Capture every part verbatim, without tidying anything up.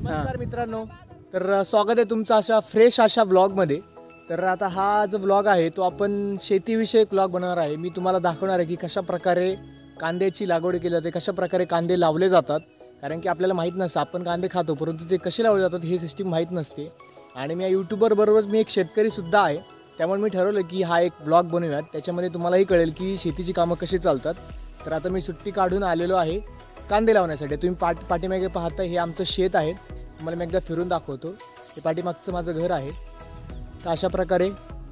नमस्कार मित्रांनो, तर स्वागत आहे तुमचं अशा फ्रेश अशा ब्लॉगमध्ये। तर आता हा जो ब्लॉग आहे तो आपण शेतीविषयक ब्लॉग बनवणार आहे। मी तुम्हाला दाखवणार आहे की कशा प्रकारे कांद्याची लागवड केली जाते, कशा प्रकारे कांदे लावले जातात। कारण की आपल्याला माहीत नसतं, आपण कांदे खातो परंतु ते कसे लावले जातात ही सिस्टीम माहीत नसते। आणि मी या यूट्यूबर बरोबर मी एक शेतकरीसुद्धा आहे, त्यामुळे मी ठरवलं की हा एक ब्लॉग बनवूयात, त्याच्यामध्ये तुम्हालाही कळेल की शेतीची कामं कशी चालतात। तर आता मी सुट्टी काढून आलेलो आहे कांदे लावण्यासाठी। तुम्ही पाठ पाठीमागे पाहता हे आमचं शेत आहे, तुम्हाला मी एकदा फिरून दाखवतो। हे पाठीमागचं माझं घर आहे। तर अशा प्रकारे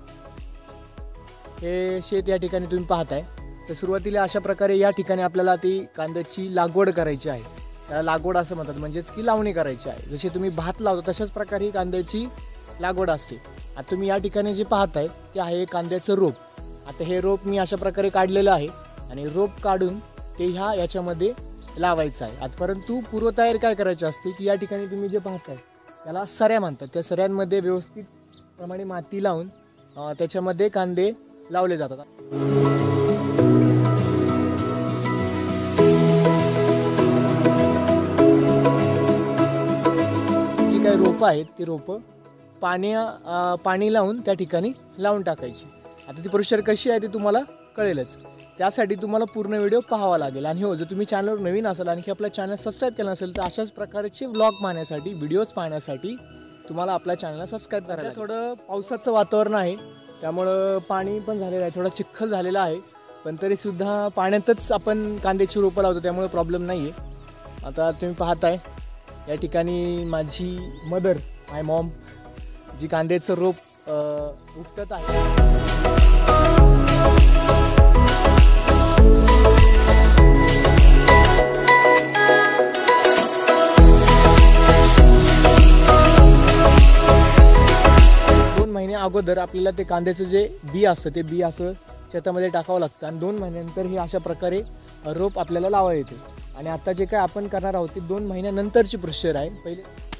हे शेत या ठिकाणी तुम्ही पाहताय। तर सुरुवातीला अशा प्रकारे या ठिकाणी आपल्याला ती कांद्याची लागवड करायची आहे, त्याला लागवड असं म्हणतात, म्हणजेच की लावणी करायची आहे। जसे तुम्ही भात लावता तशाच प्रकारे ही कांद्याची लागवड असते। आता तुम्ही या ठिकाणी जे पाहताय ते आहे कांद्याचं रोप। आता हे रोप मी अशा प्रकारे काढलेलं आहे आणि रोप काढून ते ह्या याच्यामध्ये लावायचं आहे। आता परंतु पूर्वतयारी काय करायची असते की या ठिकाणी तुम्ही जे पाहताय त्याला सऱ्या म्हणतात, त्या सऱ्यांमध्ये व्यवस्थित प्रमाणे माती लावून त्याच्यामध्ये कांदे लावले जातात। जी काही रोपं आहेत ती रोपं पाणी पाणी लावून त्या ठिकाणी लावून टाकायची। आता ती प्रोसेस कशी आहे ते तुम्हाला कळेलच, त्यासाठी तुम्हाला पूर्ण व्हिडिओ पाहावा लागेल। आणि हो, जर तुम्ही चॅनलवर नवीन असाल आणखी आपला चॅनल सबस्क्राईब केला नसेल तर अशाच प्रकारचे व्लॉग पाहण्यासाठी, व्हिडिओज पाहण्यासाठी तुम्हाला आपल्या चॅनलला सबस्क्राईब करायला। थोडं पावसाचं वातावरण आहे त्यामुळं पाणी पण झालेलं आहे, थोडा चिखल झालेला आहे, पण तरीसुद्धा पाण्यातच आपण कांद्याची रोपं लावतो त्यामुळे प्रॉब्लेम नाही आहे। आता तुम्ही पाहताय या ठिकाणी माझी मदर, माय मॉम, जी कांद्याचं रोप उपटत आहे। अगोदर आपल्याला ते कांद्याचं जे बी असतं ते बी असं शेतामध्ये टाकावं लागतं आणि दोन महिन्यानंतर हे अशा प्रकारे रोप आपल्याला लावायला येते। आणि आता जे काय आपण करणार आहोत ती दोन महिन्यानंतरची प्रोसेस आहे। पहिले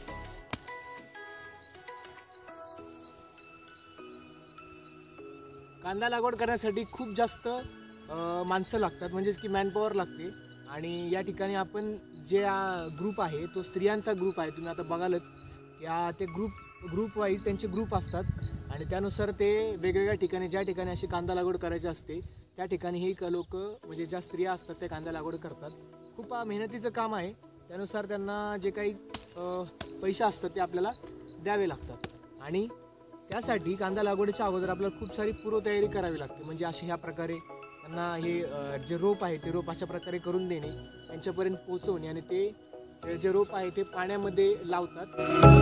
कांदा लागवड करण्यासाठी खूप जास्त माणसं लागतात, म्हणजेच की मॅनपॉवर लागते। आणि या ठिकाणी आपण जे ग्रुप आहे तो स्त्रियांचा ग्रुप आहे, तुम्ही आता बघालच या ते ग्रुप ग्रुप वाईज त्यांचे ग्रुप असतात आणि त्यानुसार ते वेगवेगळ्या ठिकाणी ज्या ठिकाणी अशी कांदा लागवड करायची असते त्या ठिकाणी ही लोक म्हणजे ज्या स्त्रिया असतात त्या कांदा लागवड करतात। खूप मेहनतीचं काम आहे, त्यानुसार त्यांना जे काही पैसे असतात ते आपल्याला द्यावे लागतात। आणि त्यासाठी कांदा लागवडीच्या अगोदर आपल्याला खूप सारी पूर्वतयारी करावी लागते, म्हणजे असे ह्या प्रकारे त्यांना हे जे रोप आहे ते रोप अशा प्रकारे करून देणे, त्यांच्यापर्यंत पोहोचवणे आणि ते जे रोप आहे ते पाण्यामध्ये लावतात।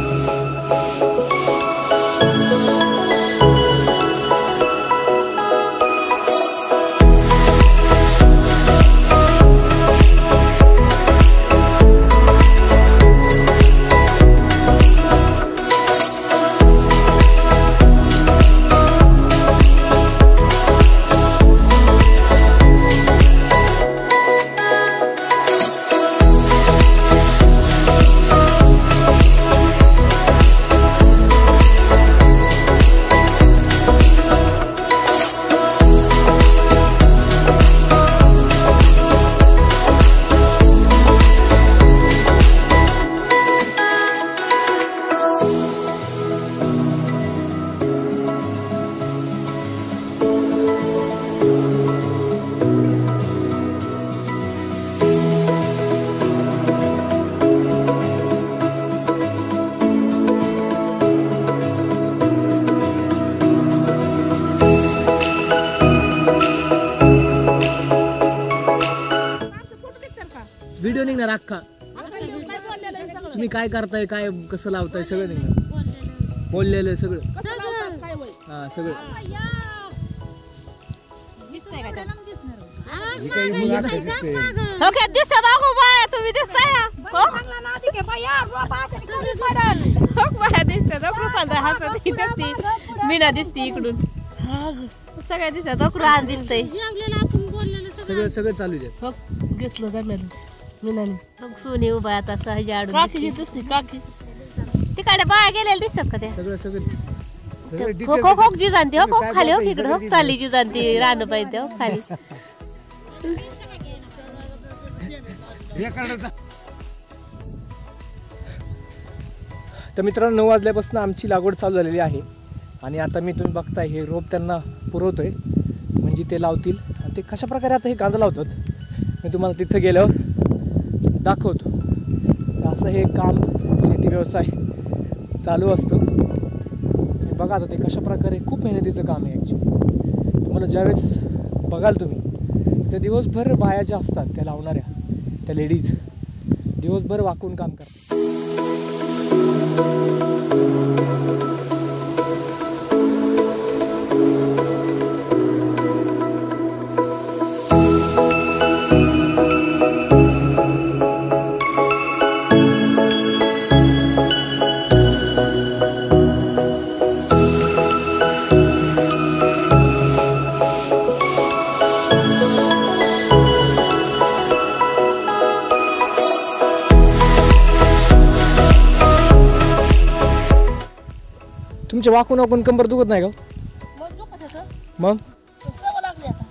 व्हिडिओ निघणार अख्खा, तुम्ही काय करताय, काय कसं लावताय सगळं निघणार, बोललेलं सगळं। हा सगळं मीना दिसते इकडून, सगळ्या दिसत रान दिसतंय, सगळं सगळं चालू आहे। घेतलं दरम्यान मीनाने मग सोनी उभा आता सहज आडून काकी दिसते, काकी तिकडे बाया गेलेल्या दिसतात का त्या? सगळं सगळं हो हो हो जी जाणते हो हो खाली हो इकडे हो चाली जी जाणते रान पाहिजे हो खाली तर मित्रांनो नऊ वाजल्यापासून आमची लागवड चालू झालेली आहे आणि आता मी तुम्ही बघताय हे रोप त्यांना पुरवतो आहे म्हणजे ते लावतील आणि ते कशा प्रकारे आता हे कांदा लावतात मी तुम्हाला तिथं गेल्यावर दाखवतो. तर असं हे काम शेती व्यवसाय चालू असतो. तुम्ही बघा आता ते कशा प्रकारे खूप मेहनतीचं काम आहे ॲक्च्युली. तुम्हाला ज्यावेळेस बघाल तुम्ही त्या दिवसभर बाया ज्या असतात त्या लावणाऱ्या त्या लेडीज दिवसभर वाकून काम करतात. तुमच्या वाकून वाकून कंबर दुखत नाही का मग दुखत होतं. मग पण सवय लागली आता.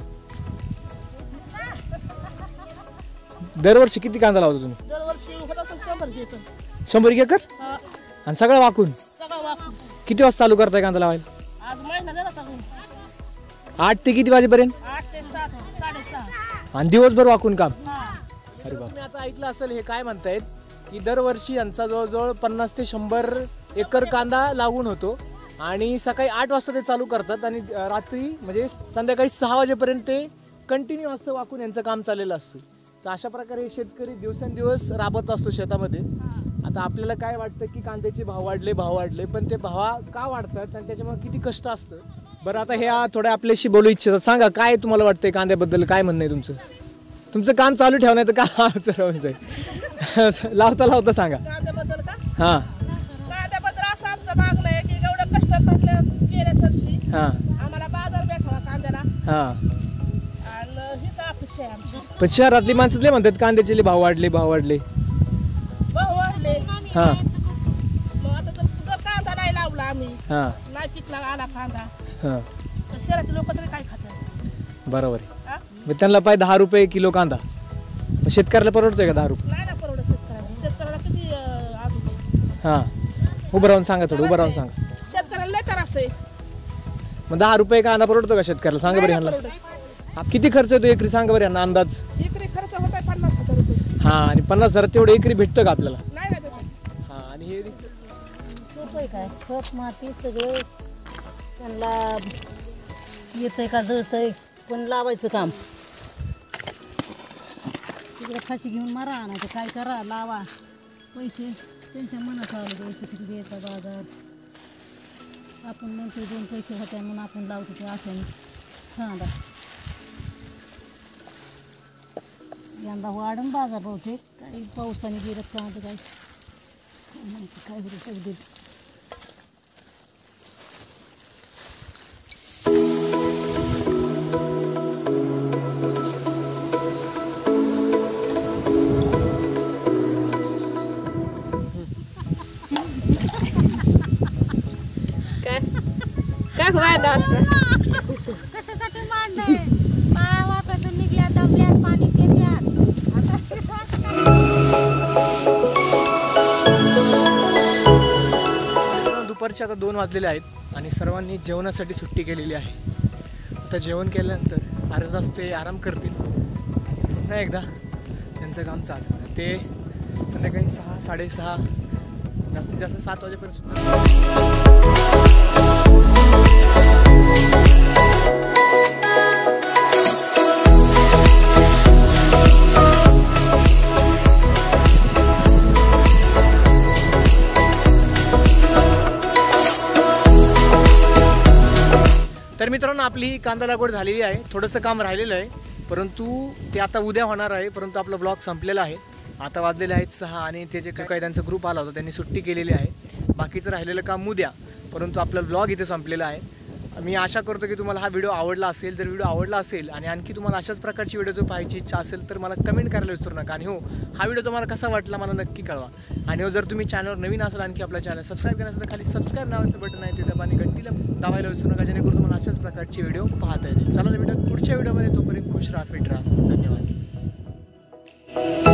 दरवर्षी किती कांदा लावतो तुम्ही? दरवर्षी होत असेल शंभर घेतो. शंभर एकर हा, आणि सगळं वाकून सगळं वापरून. किती वाजता चालू करताय कांदा लावायला? आज महिना झाला टाकून. आठ ते किती वाजेपर्यंत आठ ते सात साडेसहा. आणि दिवसभर वाकून काम. हा. अरे बाप. तुम्ही आता ऐकलं असेल हे काय म्हणतायत की दरवर्षी यांचा जवळजवळ पन्नास ते शंभर एकर कांदा लागून होतो आणि सकाळी आठ वाजता ते चालू करतात आणि रात्री म्हणजे संध्याकाळी सहा वाजेपर्यंत ते कंटिन्यू असं वाकून यांचं काम चाललेलं असतं. तर अशा प्रकारे शेतकरी दिवसेंदिवस राबत असतो शेतामध्ये. आता आपल्याला काय वाटतं की कांद्याचे भाव वाढले भाव वाढले पण ते भाव का वाढतात आणि त्याच्यामुळे किती कष्ट असतं. बरं आता हे थोड्या आपल्याशी बोलू इच्छितात. सांगा काय तुम्हाला वाटतंय कांद्याबद्दल काय म्हणणं आहे तुमचं? तुमचं काम चालू ठेवण्याचं का लावता लावता सांगा. कांद्याबद्दल का? हां कांद्याबद्दल असं आमचं मागणं आहे की एवढं कष्ट करले केल्या सरशी हां आम्हाला बाजार भेटावा कांद्याला हां. आणि हीच अपेक्षा आहे आमची. पण शहरातली माणसं लय म्हणतात कांद्याचे लय भाव वाढले भाव वाढले. भाव वाढले. हां मग आता जर जर कांदा नाही लावला आम्ही हां नाही पिकला आला कांदा हां तर शहरातले लोक तरी काय खातात? बरोबर आहे. हा? मग त्यांना पाहिजे दहा रुपये किलो कांदा. मग शेतकऱ्याला परवडतोय का दहा रुपये? नाही ना परवडत शेतकऱ्याला. शेतकऱ्याला किती अं, अजून आहे? हां उभं राहून सांगा थोडं उभं राहून सांगा. शेतकऱ्याला लय त्रास आहे. मग दहा रुपये कांदा परवडतो का शेतकऱ्याला? सांगा बरं नाही ना ह्यांना. परवडत. हा, किती खर्च येतो एकरी सांगा बरं यांना अंदाज. एकरी खर्च होत आहे पन्नास हजार रुपये. हां आणि पन्नास हजार तेवढं एकरी भेटतं का आपल्याला? नाही ना भेटत. हां आणि हे दिसतं सोपं काय खत माती सगळं त्यांना येतंय का जळतंय पण लावायचं काम. तिकडे फाशी घेऊन मारा नाही तर काय करा लावा. पैसे त्यांच्या मनात आलं द्यायचं किती द्यायचा बाजार. आपण म्हणतो दोन पैसे होते म्हणून आपण लावतो ते असं कांदा. यंदा वाढून बाजार बहुतेक काही पावसाने गिरत कांदा काय काय होतं सगळं. कशासाठी मांडलंय? पाया वापरायचं निघल्या दमल्यात पाणी पिल्यात. दुपारचे आता दोन वाजलेले आहेत आणि सर्वांनी जेवणासाठी सुट्टी केलेली आहे. आता जेवण केल्यानंतर अर्धा तास ते आराम करतील. पुन्हा एकदा त्यांचं काम चालू ते संध्याकाळी सहा साडेसहा जास्तीत जास्त सात वाजेपर्यंत सुद्धा. तर मित्रांनो आपली ही कांदा लागवड झालेली आहे. थोडंसं काम राहिलेलं आहे परंतु ते आता उद्या होणार आहे. परंतु आपला ब्लॉग संपलेला आहे. आता वाजलेले आहेत सहा आणि ते जे काही त्यांचा ग्रुप आला होता त्यांनी सुट्टी केलेली आहे. बाकीचं राहिलेलं काम उद्या. परंतु आपला ब्लॉग इथे संपलेला आहे. मी आशा करतो की तुम्हाला हा व्हिडिओ आवडला असेल. जर व्हिडिओ आवडला असेल आणि आणखी तुम्हाला अशाच प्रकारची व्हिडिओ जर पाहायची इच्छा असेल तर मला कमेंट करायला विसरू नका. आणि हो हा व्हिडिओ तुम्हाला कसा वाटला मला नक्की कळवा. आणि हो जर तुम्ही चॅनलवर नवीन असाल आणखी आपला चॅनल सबस्क्राईब केलं असेल तर खाली सबस्क्राईब नावाचं बटन आहे ते दाबा आणि घंटीला दाबायला विसरू नका जेणेकरून तुम्हाला अशाच प्रकारचे व्हिडिओ पाहता येतील. चला तर व्हिडिओ पुढच्या व्हिडिओमध्ये तोपर्यंत खुश राहा फिट राहा. धन्यवाद.